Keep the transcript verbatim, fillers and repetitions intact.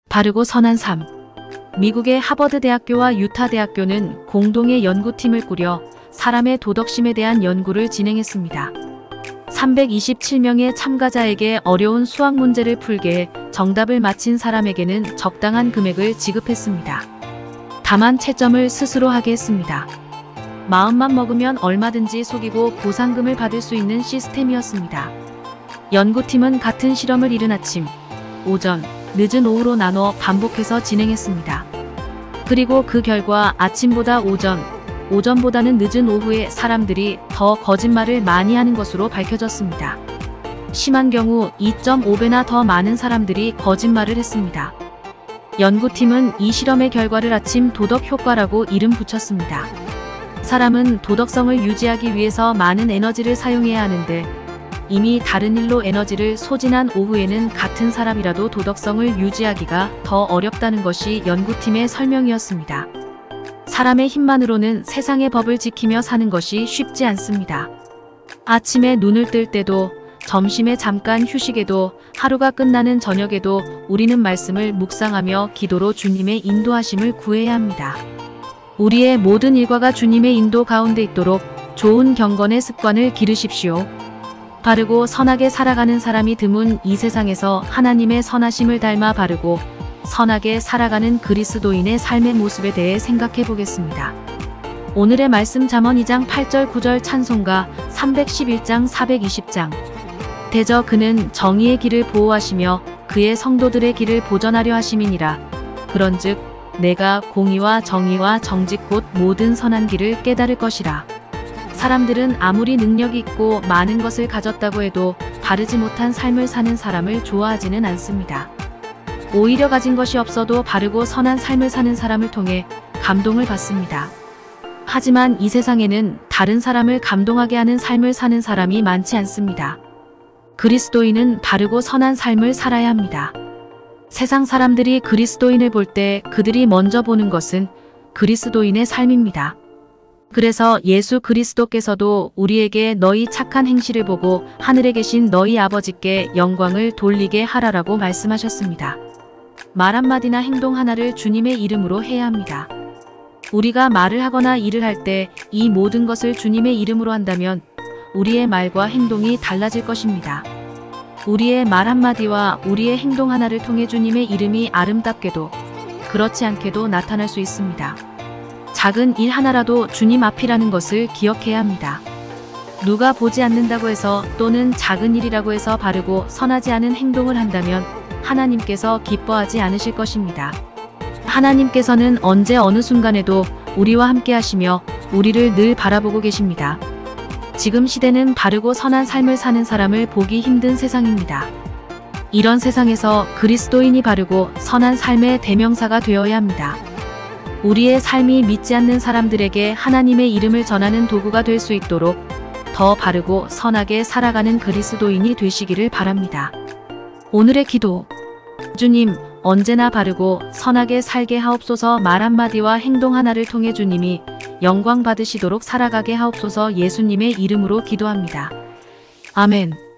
바르고 선한 삶. 미국의 하버드 대학교와 유타 대학교는 공동의 연구팀을 꾸려 사람의 도덕심에 대한 연구를 진행했습니다. 삼백이십칠 명의 참가자에게 어려운 수학 문제를 풀게 해 정답을 맞힌 사람에게는 적당한 금액을 지급했습니다. 다만 채점을 스스로 하게 했습니다. 마음만 먹으면 얼마든지 속이고 보상금을 받을 수 있는 시스템이었습니다. 연구팀은 같은 실험을 이른 아침, 오전, 늦은 오후로 나눠 반복해서 진행했습니다. 그리고 그 결과 아침보다 오전, 오전보다는 늦은 오후에 사람들이 더 거짓말을 많이 하는 것으로 밝혀졌습니다. 심한 경우 이 점 오 배나 더 많은 사람들이 거짓말을 했습니다. 연구팀은 이 실험의 결과를 아침 도덕 효과라고 이름 붙였습니다. 사람은 도덕성을 유지하기 위해서 많은 에너지를 사용해야 하는데 이미 다른 일로 에너지를 소진한 오후에는 같은 사람이라도 도덕성을 유지하기가 더 어렵다는 것이 연구팀의 설명이었습니다. 사람의 힘만으로는 세상의 법을 지키며 사는 것이 쉽지 않습니다. 아침에 눈을 뜰 때도, 점심에 잠깐 휴식에도, 하루가 끝나는 저녁에도 우리는 말씀을 묵상하며 기도로 주님의 인도하심을 구해야 합니다. 우리의 모든 일과가 주님의 인도 가운데 있도록 좋은 경건의 습관을 기르십시오. 바르고 선하게 살아가는 사람이 드문 이 세상에서 하나님의 선하심을 닮아 바르고 선하게 살아가는 그리스도인의 삶의 모습에 대해 생각해 보겠습니다. 오늘의 말씀 잠언 이 장 팔 절 구 절 찬송가 삼백십일 장 사백이십 장. 대저 그는 정의의 길을 보호하시며 그의 성도들의 길을 보전하려 하심이니라. 그런즉 내가 공의와 정의와 정직 곧 모든 선한 길을 깨달을 것이라. 사람들은 아무리 능력이 있고 많은 것을 가졌다고 해도 바르지 못한 삶을 사는 사람을 좋아하지는 않습니다. 오히려 가진 것이 없어도 바르고 선한 삶을 사는 사람을 통해 감동을 받습니다. 하지만 이 세상에는 다른 사람을 감동하게 하는 삶을 사는 사람이 많지 않습니다. 그리스도인은 바르고 선한 삶을 살아야 합니다. 세상 사람들이 그리스도인을 볼 때 그들이 먼저 보는 것은 그리스도인의 삶입니다. 그래서 예수 그리스도께서도 우리에게 너희 착한 행실을 보고 하늘에 계신 너희 아버지께 영광을 돌리게 하라라고 말씀하셨습니다. 말 한마디나 행동 하나를 주님의 이름으로 해야 합니다. 우리가 말을 하거나 일을 할 때 이 모든 것을 주님의 이름으로 한다면 우리의 말과 행동이 달라질 것입니다. 우리의 말 한마디와 우리의 행동 하나를 통해 주님의 이름이 아름답게도 그렇지 않게도 나타날 수 있습니다. 작은 일 하나라도 주님 앞이라는 것을 기억해야 합니다. 누가 보지 않는다고 해서 또는 작은 일이라고 해서 바르고 선하지 않은 행동을 한다면 하나님께서 기뻐하지 않으실 것입니다. 하나님께서는 언제 어느 순간에도 우리와 함께 하시며 우리를 늘 바라보고 계십니다. 지금 시대는 바르고 선한 삶을 사는 사람을 보기 힘든 세상입니다. 이런 세상에서 그리스도인이 바르고 선한 삶의 대명사가 되어야 합니다. 우리의 삶이 믿지 않는 사람들에게 하나님의 이름을 전하는 도구가 될 수 있도록 더 바르고 선하게 살아가는 그리스도인이 되시기를 바랍니다. 오늘의 기도. 주님, 언제나 바르고 선하게 살게 하옵소서. 말 한마디와 행동 하나를 통해 주님이 영광 받으시도록 살아가게 하옵소서. 예수님의 이름으로 기도합니다. 아멘.